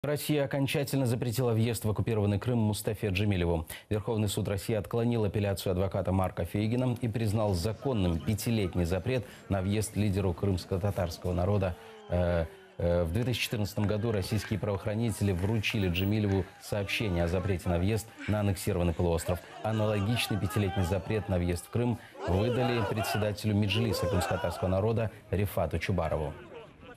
Россия окончательно запретила въезд в оккупированный Крым Мустафе Джемилеву. Верховный суд России отклонил апелляцию адвоката Марка Фейгина и признал законным пятилетний запрет на въезд лидеру крымско-татарского народа. В 2014 году российские правоохранители вручили Джемилеву сообщение о запрете на въезд на аннексированный полуостров. Аналогичный пятилетний запрет на въезд в Крым выдали председателю Меджлиса крымско-татарского народа Рифату Чубарову.